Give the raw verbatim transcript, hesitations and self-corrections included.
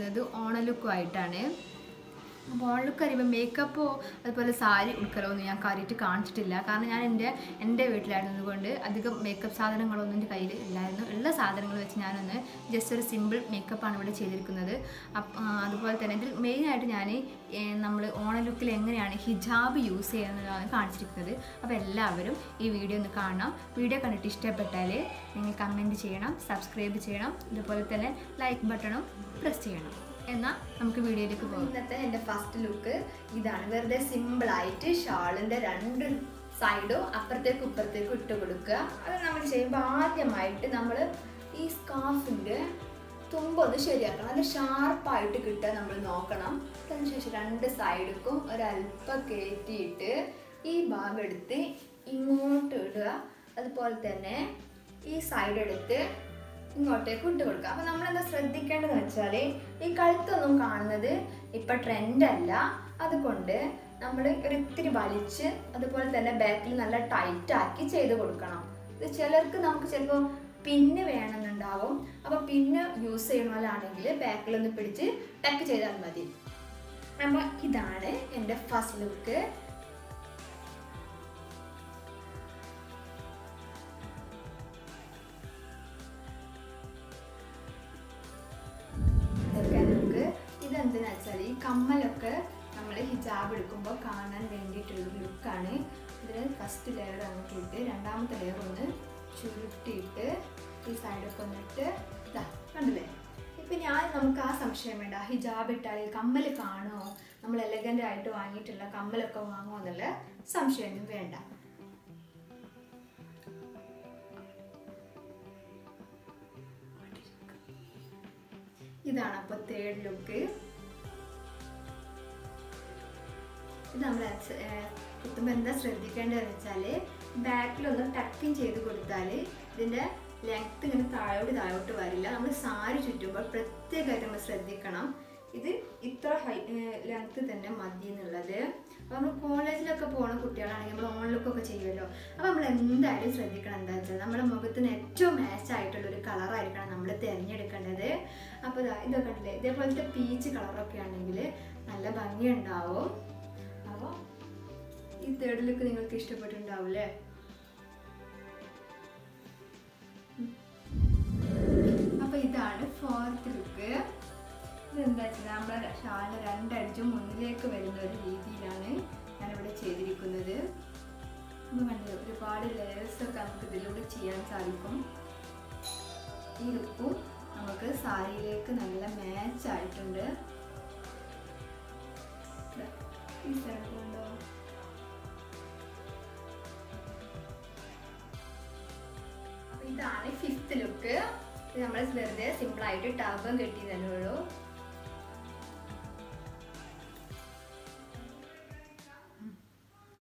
ചെയ്തിരിക്കുന്നത് ഓണം ലുക്കുമായിട്ടാണ്. അപ്പോൾ ഓണം ലുക്ക് അറിയുമ്പോൾ മേക്കപ്പോ അതുപോലെ സാരി ഉടുക്കലോ ഒന്നും ഞാൻ കാര്യമായിട്ട് കാണിച്ചിട്ടില്ല. കാരണം ഞാൻ എൻ്റെ എൻ്റെ വീട്ടിലായിരുന്നത് കൊണ്ട് അധികം മേക്കപ്പ് സാധനങ്ങളൊന്നും എൻ്റെ കയ്യിൽ ഇല്ലായിരുന്നു. ഉള്ള സാധനങ്ങൾ വെച്ച് ഞാനൊന്ന് ജസ്റ്റ് ഒരു സിമ്പിൾ മേക്കപ്പാണ് ഇവിടെ ചെയ്തിരിക്കുന്നത്. അതുപോലെ തന്നെ ഇതിൽ മെയിനായിട്ട് ഞാൻ നമ്മൾ ഓണം ലുക്കിൽ എങ്ങനെയാണ് ഹിജാബ് യൂസ് ചെയ്യുന്നതാണ് കാണിച്ചിരിക്കുന്നത്. അപ്പോൾ എല്ലാവരും ഈ വീഡിയോ ഒന്ന് കാണണം. വീഡിയോ കണ്ടിട്ട് ഇഷ്ടപ്പെട്ടാൽ നിങ്ങൾ കമൻറ്റ് ചെയ്യണം, സബ്സ്ക്രൈബ് ചെയ്യണം, അതുപോലെ തന്നെ ലൈക്ക് ബട്ടണും പ്രസ് ചെയ്യണം. എന്നാൽ നമുക്ക് വീഡിയോയിലേക്ക് പോകാം. ഇന്നത്തെ എൻ്റെ ഫസ്റ്റ് ലുക്ക് ഇതാണ്. വെറുതെ സിമ്പിളായിട്ട് ഷാളിൻ്റെ രണ്ട് സൈഡും അപ്പുറത്തേക്കും ഇപ്പുറത്തേക്കും ഇട്ട് കൊടുക്കുക. അത് നമ്മൾ ചെയ്യുമ്പോൾ ആദ്യമായിട്ട് നമ്മൾ ഈ സ്കാർഫിൻ്റെ തുമ്പൊന്ന് ശരിയാക്കണം. നല്ല ഷാർപ്പായിട്ട് കിട്ടാൻ നമ്മൾ നോക്കണം. അതിനുശേഷം രണ്ട് സൈഡിലും ഒരല്പം കയറ്റിയിട്ട് ഈ ഭാഗം എടുത്ത് ഇങ്ങോട്ട് ഇടുക. അതുപോലെ തന്നെ ഈ സൈഡ് എടുത്ത് ഇങ്ങോട്ടേക്ക് ഇട്ട് കൊടുക്കുക. അപ്പോൾ നമ്മളെന്താ ശ്രദ്ധിക്കേണ്ടതെന്ന് വെച്ചാൽ ഈ കഴുത്തൊന്നും കാണുന്നത് ഇപ്പം ട്രെൻഡല്ല. അതുകൊണ്ട് നമ്മൾ ഒരിത്തിരി വലിച്ച് അതുപോലെ തന്നെ ബാക്കിൽ നല്ല ടൈറ്റാക്കി ചെയ്ത് കൊടുക്കണം. ഇത് ചിലർക്ക് നമുക്ക് ചിലപ്പോൾ പിന്ന് വേണമെന്നുണ്ടാവും. അപ്പോൾ പിന്ന് യൂസ് ചെയ്യണമല്ലാണെങ്കിൽ ബാക്കിലൊന്ന് പിടിച്ച് ടക്ക് ചെയ്താൽ മതി. അപ്പോൾ ഇതാണ് എൻ്റെ ഫസ്റ്റ് ലുക്ക്. ഇതെന്തെന്ന് വെച്ചാൽ ഈ കമ്മലൊക്കെ നമ്മൾ ഹിജാബ് എടുക്കുമ്പോൾ കാണാൻ വേണ്ടിയിട്ടുള്ളൊരു ലുക്കാണ്. ഇതിന് ഫസ്റ്റ് ലെയർ അങ്ങോട്ട് ഇട്ട് രണ്ടാമത്തെ ലെയർ ഒന്ന് ചുരുട്ടിയിട്ട് ഈ സൈഡൊക്കെ ഒന്നിട്ട് ഇതാ കണ്ടില്ലേ. ഇപ്പം ഞാൻ നമുക്ക് ആ സംശയം വേണ്ട, ഹിജാബ് ഇട്ടാൽ കമ്മൽ കാണുമോ, നമ്മൾ എലഗൻ്റ് ആയിട്ട് വാങ്ങിയിട്ടുള്ള കമ്മലൊക്കെ വാങ്ങുമോ എന്നുള്ള സംശയമൊന്നും വേണ്ട. ഇതാണ് അപ്പോൾ തേർഡ് ലുക്ക്. ഇത് നമ്മൾ കുത്തുമ്പോൾ എന്താ ശ്രദ്ധിക്കേണ്ടതെന്ന് വെച്ചാൽ ബാക്കിലൊന്ന് ടക്കിങ് ചെയ്ത് കൊടുത്താൽ ഇതിൻ്റെ ലെങ്ത്ത് ഇങ്ങനെ താഴോട്ട് താഴോട്ട് വരില്ല. നമ്മൾ സാരി ചുറ്റുമ്പോൾ പ്രത്യേകമായിട്ട് നമ്മൾ ശ്രദ്ധിക്കണം. ഇത് ഇത്ര ഹൈ ലെങ്ത്ത് തന്നെ മതി എന്നുള്ളത്. അപ്പോൾ നമ്മൾ കോളേജിലൊക്കെ പോകുന്ന കുട്ടികളാണെങ്കിൽ നമ്മൾ ഓൺ ലുക്കൊക്കെ ചെയ്യുമല്ലോ. അപ്പോൾ നമ്മൾ എന്തായാലും ശ്രദ്ധിക്കണം. എന്താ വെച്ചാൽ നമ്മുടെ മുഖത്തിന് ഏറ്റവും മാച്ച് ആയിട്ടുള്ളൊരു കളറായിരിക്കണം നമ്മൾ തിരഞ്ഞെടുക്കേണ്ടത്. അപ്പോൾ ഇതാ ഇതൊക്കെ ഉണ്ടല്ലേ, ഇതേപോലത്തെ പീച്ച് കളറൊക്കെ ആണെങ്കിൽ നല്ല ഭംഗിയുണ്ടാവും. അപ്പോൾ ഈ തേർഡ് ലുക്ക് നിങ്ങൾക്ക് ഇഷ്ടപ്പെട്ടിട്ടുണ്ടാവില്ലേ? അപ്പോൾ ഇതാണ് ഫോർത്ത് ലുക്ക്. ഇതെന്താ വെച്ചാൽ നമ്മുടെ ഷാളിന് രണ്ടടിച്ചും മുന്നിലേക്ക് വരുന്ന ഒരു രീതിയിലാണ് ഞാനിവിടെ ചെയ്തിരിക്കുന്നത്. നമ്മൾ കണ്ടത് ഒരുപാട് ലെയേഴ്സൊക്കെ നമുക്ക് ഇതിലൂടെ ചെയ്യാൻ സാധിക്കും. ഈ ലുക്കും നമുക്ക് സാരിയിലേക്ക് നല്ല മാച്ച് ആയിട്ടുണ്ട്. ഈ സ്ഥലത്തുണ്ടോ? അപ്പോൾ ഇതാണ് ഫിഫ്ത്ത് ലുക്ക്. ഇത് നമ്മൾ വെറുതെ സിമ്പിളായിട്ട് ടബം കെട്ടി തന്നെ ഉള്ളൂ.